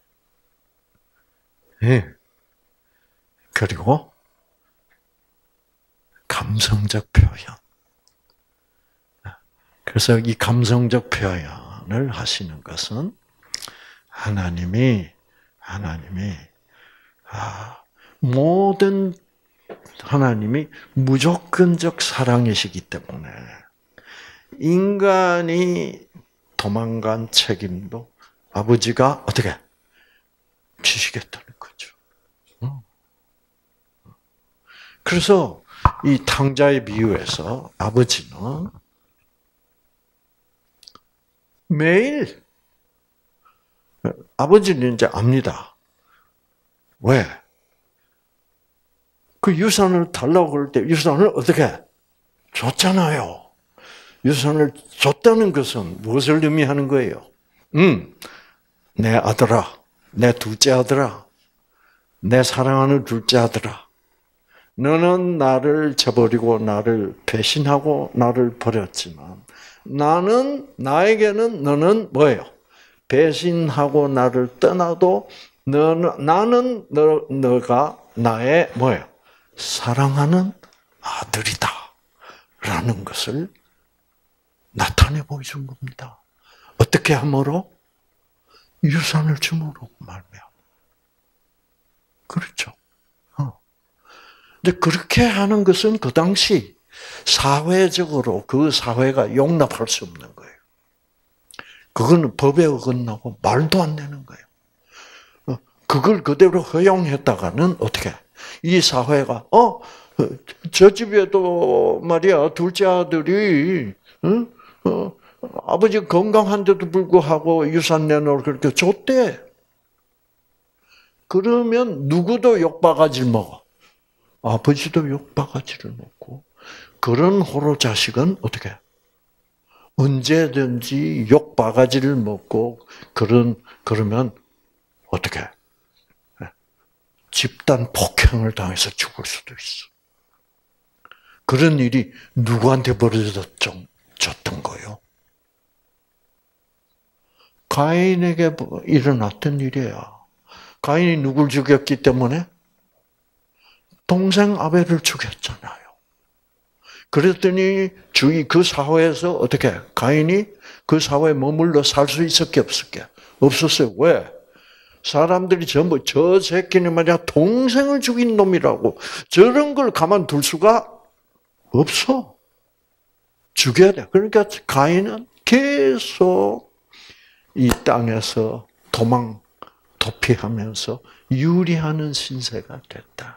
그리고 감성적 표현. 그래서 이 감성적 표현을 하시는 것은 하나님이 모든 하나님이 무조건적 사랑이시기 때문에 인간이 도망간 책임도 아버지가 어떻게 지시겠다는 거죠. 그래서 이 탕자의 비유에서 아버지는 매일 아버지는 이제 압니다. 왜? 그 유산을 달라고 그럴 때 유산을 어떻게 줬잖아요. 유산을 줬다는 것은 무엇을 의미하는 거예요? 내 아들아, 내 둘째 아들아, 내 사랑하는 둘째 아들아, 너는 나를 저버리고 나를 배신하고 나를 버렸지만 나에게는 너는 뭐예요? 배신하고 나를 떠나도 나는 너가 나의 뭐예요? 사랑하는 아들이다. 라는 것을 나타내 보여준 겁니다. 어떻게 함으로? 유산을 줌으로 말미암아. 그렇죠. 근데 그렇게 하는 것은 그 당시 사회적으로 그 사회가 용납할 수 없는 거예요. 그거는 법에 어긋나고 말도 안 되는 거예요. 그걸 그대로 허용했다가는 어떻게? 이 사회가 저 집에도 말이야 둘째 아들이 아버지 건강한데도 불구하고 유산 내놓으러 그렇게 줬대. 그러면 누구도 욕바가지를 먹어. 아버지도 욕바가지를 먹고 그런 호로 자식은 어떻게? 언제든지 욕바가지를 먹고 그러면 어떻게? 집단 폭행을 당해서 죽을 수도 있어. 그런 일이 누구한테 벌어졌던 거예요? 가인에게 일어났던 일이야. 가인이 누굴 죽였기 때문에? 동생 아벨을 죽였잖아요. 그랬더니 그 사회에서 어떻게? 가인이 그 사회에 머물러 살 수 있었게 없었게? 없었어요. 왜? 사람들이 전부 저 새끼는 말이야 동생을 죽인 놈이라고 저런 걸 가만둘 수가 없어. 죽여야 돼. 그러니까 가인은 계속 이 땅에서 도피하면서 유리하는 신세가 됐다.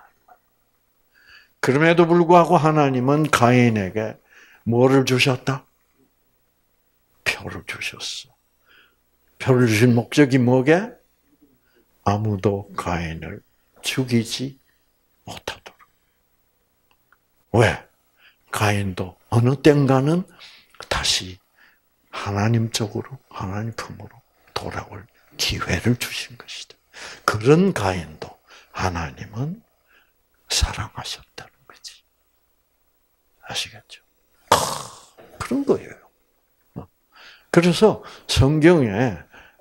그럼에도 불구하고 하나님은 가인에게 뭐를 주셨다? 표를 주셨어. 표를 주신 목적이 뭐게? 아무도 가인을 죽이지 못하도록. 왜? 가인도 어느 땐가는 다시 하나님 쪽으로, 하나님 품으로 돌아올 기회를 주신 것이다. 그런 가인도 하나님은 사랑하셨다는 거지. 아시겠죠? 그런 거예요. 그래서 성경에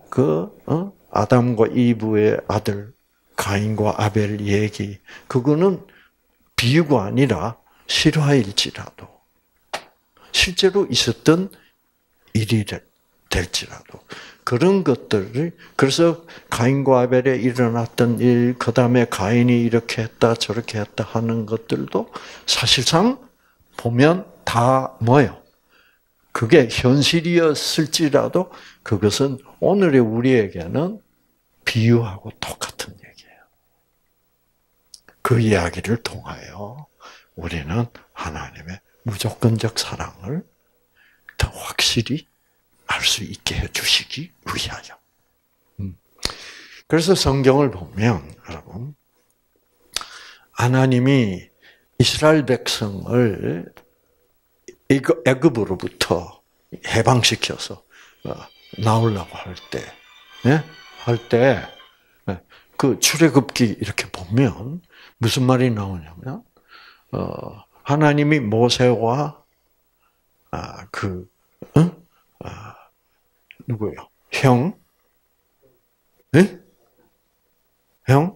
아담과 이브의 아들 가인과 아벨 얘기, 그거는 비유가 아니라 실화일지라도, 실제로 있었던 일이 될지라도, 그런 것들을, 그래서 가인과 아벨에 일어났던 일, 그 다음에 가인이 이렇게 했다, 저렇게 했다 하는 것들도 사실상 보면 다 뭐예요? 그게 현실이었을지라도 그것은 오늘의 우리에게는 비유하고 똑같은 얘기예요. 그 이야기를 통하여 우리는 하나님의 무조건적 사랑을 더 확실히 알 수 있게 해주시기 위하여. 그래서 성경을 보면 여러분, 하나님이 이스라엘 백성을 애굽으로부터 해방시켜서 나오려고 할 때, 그 출애굽기 이렇게 보면 무슨 말이 나오냐면, 하나님이 모세와 누구예요? 형? 네? 형?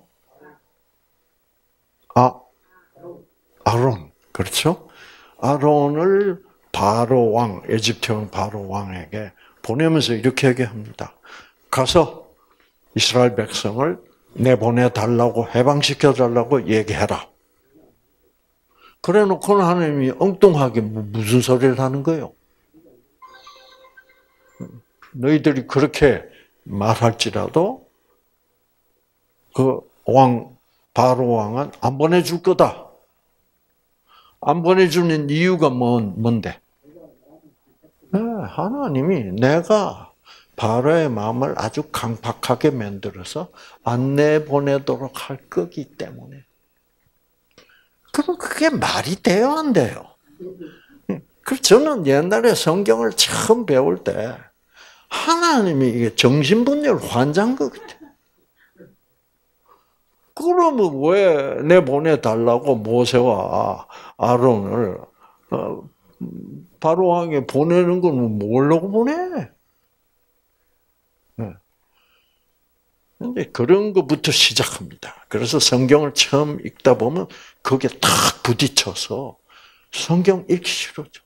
아론. 그렇죠? 아론을 바로 왕, 에집트 왕 바로 왕에게 보내면서 이렇게 얘기합니다. 가서 이스라엘 백성을 내보내달라고, 해방시켜달라고 얘기해라. 그래 놓고는 하나님이 엉뚱하게 무슨 소리를 하는 거예요? 너희들이 그렇게 말할지라도 그 바로 왕은 안 보내줄 거다. 안 보내주는 이유가 뭔데? 하나님이 내가 바로의 마음을 아주 강팍하게 만들어서 안 내보내도록 할 거기 때문에. 그럼 그게 말이 돼요, 안 돼요? 그래서 저는 옛날에 성경을 처음 배울 때 하나님이 이게 정신분열 환자인 것 같아요. 그러면 왜 내보내달라고 모세와 아론을 바로 왕에 보내는 건 뭐라고 보내? 근데 그런 것부터 시작합니다. 그래서 성경을 처음 읽다 보면 거기에 탁 부딪혀서 성경 읽기 싫어져.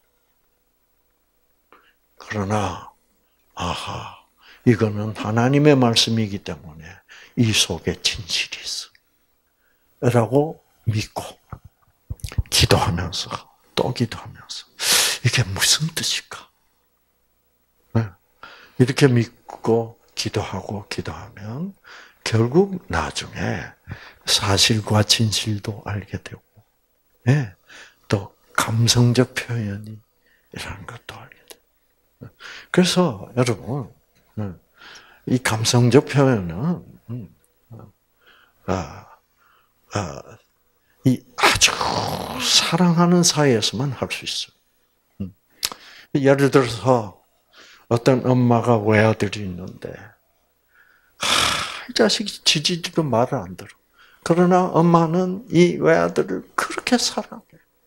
그러나 이거는 하나님의 말씀이기 때문에 이 속에 진실이 있어. 라고 믿고 기도하면서 또 기도하면서 이게 무슨 뜻일까? 이렇게 믿고 기도하면 결국 나중에 사실과 진실도 알게 되고, 또 감성적 표현이라는 것도 알게 돼요. 그래서 여러분, 이 감성적 표현은 이 아주 사랑하는 사이에서만 할 수 있어요. 예를 들어서 어떤 엄마가 외아들이 있는데 이 자식이 지지지도 말을 안 들어. 그러나 엄마는 이 외아들을 그렇게 사랑해.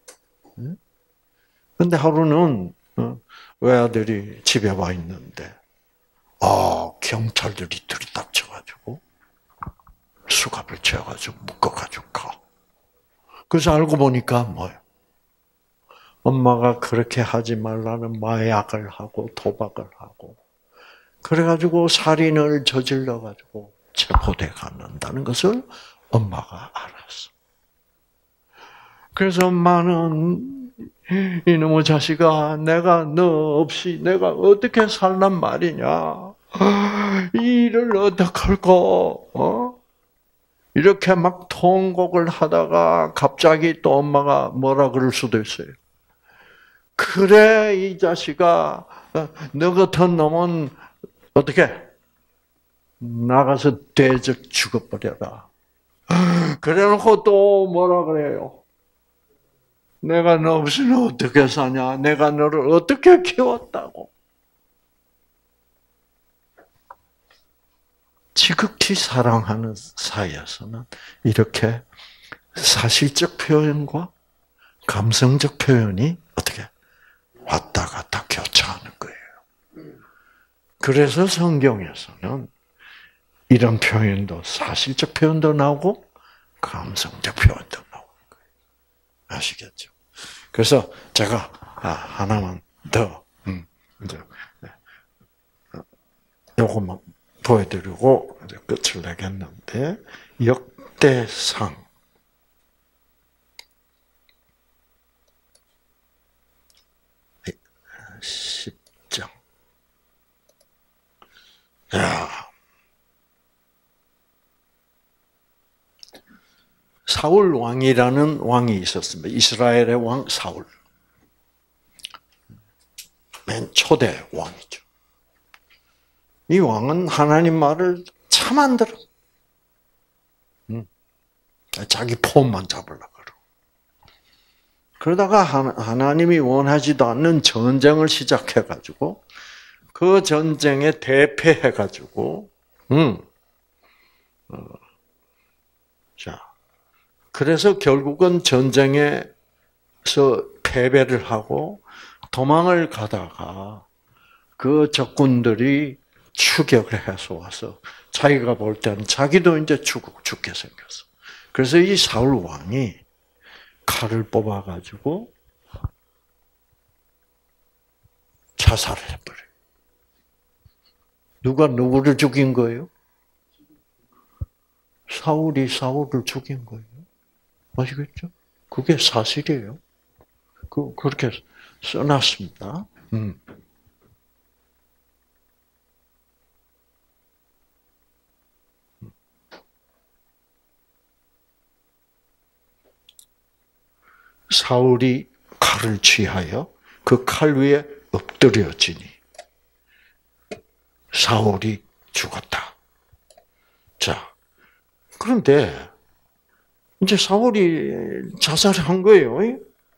근데 하루는 외아들이 집에 와 있는데 경찰들이 들이닥쳐가지고 수갑을 채워가지고 묶어가지고 가. 그래서 알고 보니까 뭐예요? 엄마가 그렇게 하지 말라는 마약을 하고 도박을 하고 그래가지고 살인을 저질러가지고 체포돼 가는다는 것을 엄마가 알았어. 그래서 엄마는 이놈의 자식아, 내가 너 없이 내가 어떻게 살란 말이냐? 이 일을 어떡할꼬? 이렇게 막 통곡을 하다가 갑자기 또 엄마가 뭐라 그럴 수도 있어요. 그래, 이 자식아, 너 같은 놈은 어떻게 나가서 대적 죽어버려라. 그래놓고 또 뭐라 그래요? 내가 너 없이는 어떻게 사냐? 내가 너를 어떻게 키웠다고? 지극히 사랑하는 사이에서는 이렇게 사실적 표현과 감성적 표현이 어떻게 왔다 갔다 교차하는 거예요. 그래서 성경에서는 이런 표현도 사실적 표현도 나오고 감성적 표현도 나오는 거예요. 아시겠죠? 그래서 제가 하나만 더 이제 요것만 보여드리고 이제 끝을 내겠는데 역대상 10장. 야, 사울 왕이라는 왕이 있었습니다. 이스라엘의 왕 사울. 맨 초대 왕이죠. 이 왕은 하나님 말을 참 안 들어. 자기 폼만 잡으려고 그러고. 그러다가 하나님이 원하지도 않는 전쟁을 시작해가지고 그 전쟁에 대패해가지고 자, 그래서 결국은 전쟁에서 패배를 하고 도망을 가다가 그 적군들이 추격을 해서 와서 자기가 볼 때는 자기도 이제 죽게 생겼어. 그래서 이 사울 왕이 칼을 뽑아가지고 자살을 해버려요. 누가 누구를 죽인 거예요? 사울이 사울을 죽인 거예요. 아시겠죠? 그게 사실이에요. 그렇게 써놨습니다. 사울이 칼을 취하여 그 칼 위에 엎드려지니 사울이 죽었다. 자, 그런데 이제 사울이 자살한 거예요.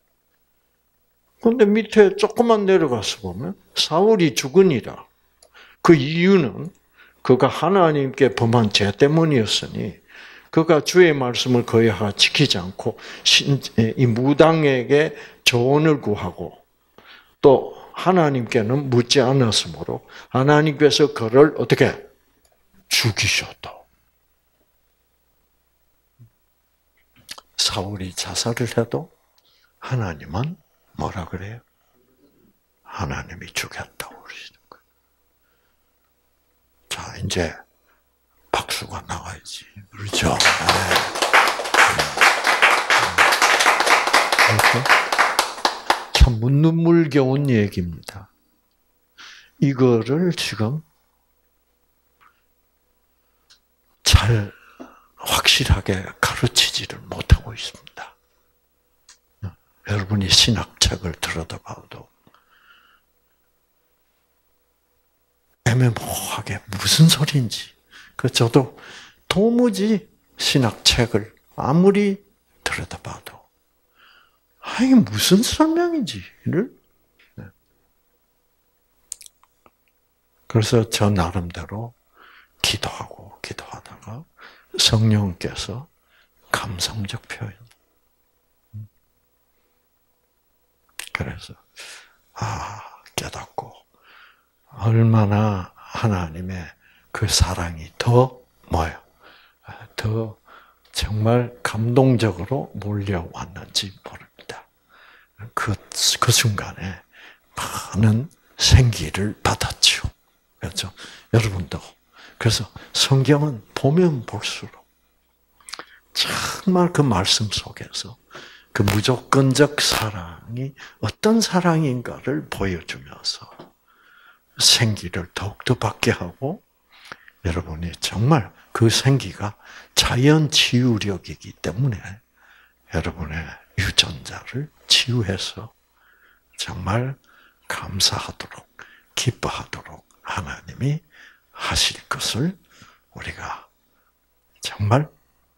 그런데 밑에 조금만 내려가서 보면 사울이 죽으니라. 그 이유는 그가 하나님께 범한 죄 때문이었으니 그가 주의 말씀을 거의 지키지 않고 이 무당에게 조언을 구하고 또 하나님께는 묻지 않았으므로 하나님께서 그를 어떻게 죽이셨다. 사울이 자살을 해도 하나님은 뭐라 그래요? 하나님이 죽였다고 그러시는 거예요. 자, 이제 박수가 나와야지. 그렇죠? 참 눈물겨운 얘기입니다. 이거를 지금 잘 확실하게 가르치지를 못하고 있습니다. 여러분이 신학책을 들여다봐도 애매모호하게 무슨 소리인지. 저도 도무지 신학책을 아무리 들여다봐도 이게 무슨 설명이지를. 그래서 저 나름대로 기도하다가 성령께서 감성적 표현. 그래서 깨닫고 얼마나 하나님의 그 사랑이 더 정말 감동적으로 몰려왔는지 모릅니다. 그 순간에 많은 생기를 받았죠. 그렇죠? 여러분도. 그래서 성경은 보면 볼수록 정말 그 말씀 속에서 그 무조건적 사랑이 어떤 사랑인가를 보여주면서 생기를 더욱더 받게 하고, 여러분이 정말 그 생기가 자연 치유력이기 때문에 여러분의 유전자를 치유해서 정말 감사하도록, 기뻐하도록 하나님이 하실 것을 우리가 정말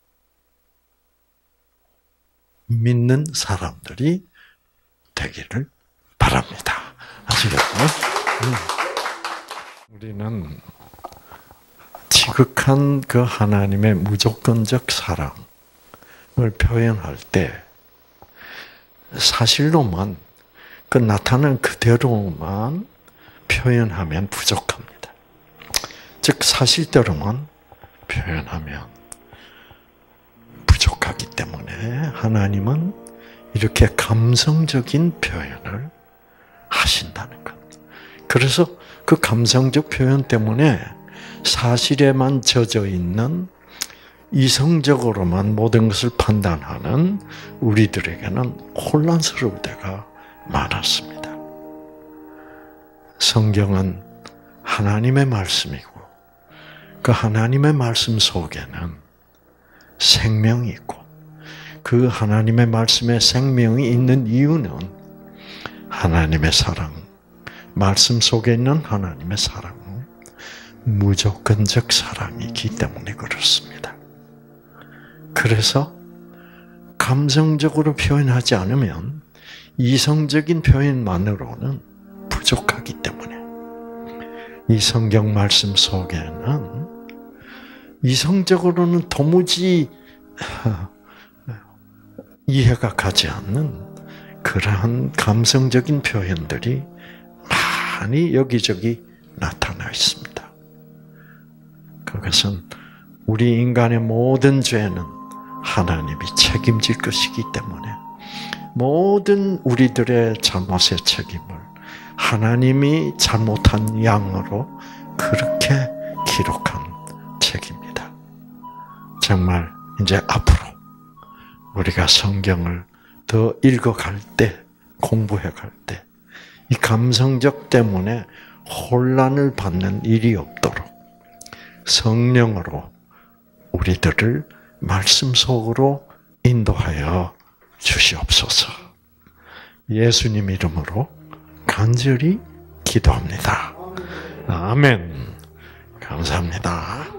믿는 사람들이 되기를 바랍니다. 아시겠죠? 우리는 지극한 그 하나님의 무조건적 사랑을 표현할 때 사실로만 그 나타난 그대로만 표현하면 부족합니다. 즉 사실대로만 표현하면 부족하기 때문에 하나님은 이렇게 감성적인 표현을 하신다는 것. 그래서 그 감성적 표현 때문에 사실에만 젖어 있는 이성적으로만 모든 것을 판단하는 우리들에게는 혼란스러울 때가 많았습니다. 성경은 하나님의 말씀이고 그 하나님의 말씀 속에는 생명이 있고 그 하나님의 말씀에 생명이 있는 이유는 하나님의 사랑, 말씀 속에 있는 하나님의 사랑은 무조건적 사랑이기 때문에 그렇습니다. 그래서 감성적으로 표현하지 않으면 이성적인 표현만으로는 부족하기 때문에 이 성경 말씀 속에는 이성적으로는 도무지 이해가 가지 않는 그러한 감성적인 표현들이 많이 여기저기 나타나 있습니다. 그것은 우리 인간의 모든 죄는 하나님이 책임질 것이기 때문에 모든 우리들의 잘못의 책임을 하나님이 잘못한 양으로 그렇게 기록한 책입니다. 정말 이제 앞으로 우리가 성경을 더 읽어갈 때, 공부해갈 때 이 감성적 때문에 혼란을 받는 일이 없도록 성령으로 우리들을 말씀 속으로 인도하여 주시옵소서. 예수님 이름으로 간절히 기도합니다. 아멘. 감사합니다.